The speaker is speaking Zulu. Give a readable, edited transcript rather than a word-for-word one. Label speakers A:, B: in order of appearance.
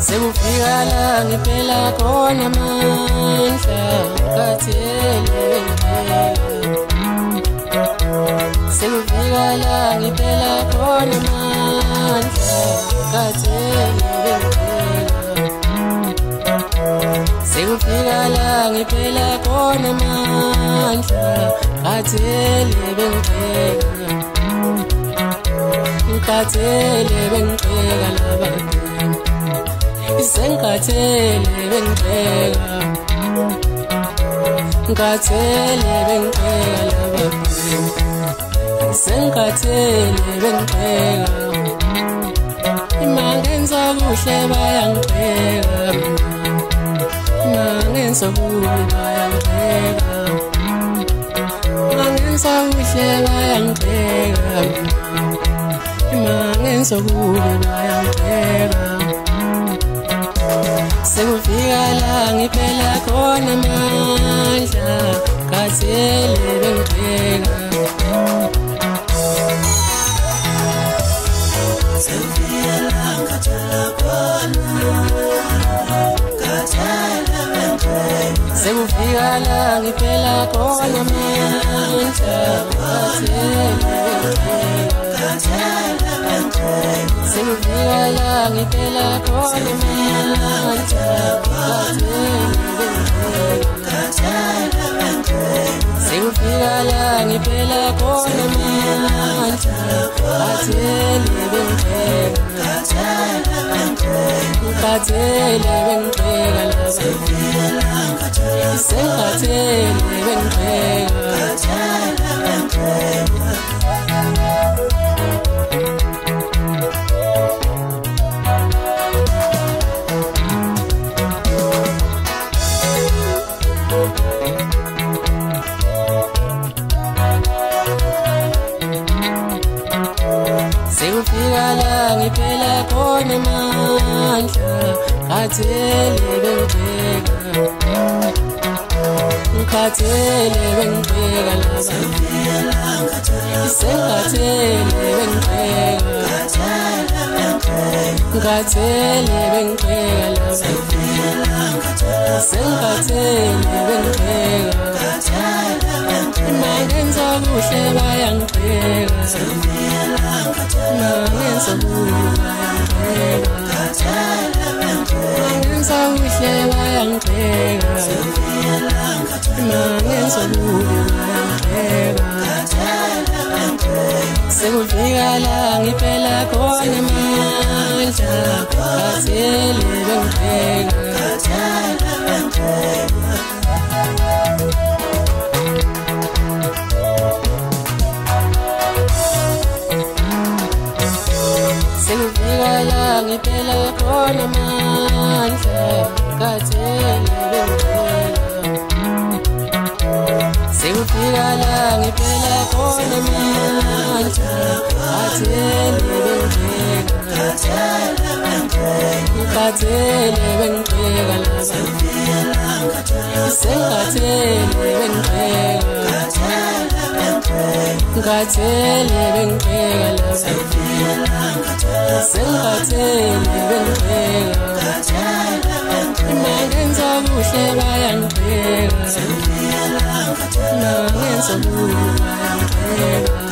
A: sekufika la ngempela khona amandla kathele sekufika la ngempela khona amandla kathele sekufika la ngempela khona amandla kathele bengicela ngikathele bengicela labantu isengikathele bengicela ngikathele bengicela labantu isengikathele bengicela imangenza kuhle bayangicela imangenza kuhle bayangicela imangenza kuhle bayangicela imangenza kuhle bayangicela sekufika la ngempela khona amandla kathele bengicela sekufika la ngempela khona kathele bengicela sekufika la ngempela khona amandla kathele sekufika la ngempela khona amandla sekufika la ngempela khona amandla kathele ngikathele bengicela sengikathele bengicela sekufika la ngempela khona amandla kathele bengicela ngikathele bengicela sengikathele bengicela ngikathele bengicela sengikathele bengicela imangenza kuhle bayangicela imangenza kuhle imangenza kuhle bayangicela imangenza kuhle bayangicela sekufika la ngempela khona amandla kathele bengicela sekufika la ngempela khona amandla kathele bengicela sekufika la ngempela khona amandla kathele bengicela ngikathele bengicela sengikathele bengicela ngikathele bengicela sengikathele bengicela imangenza kuhle bayangicela imangenza kuhle bayangicela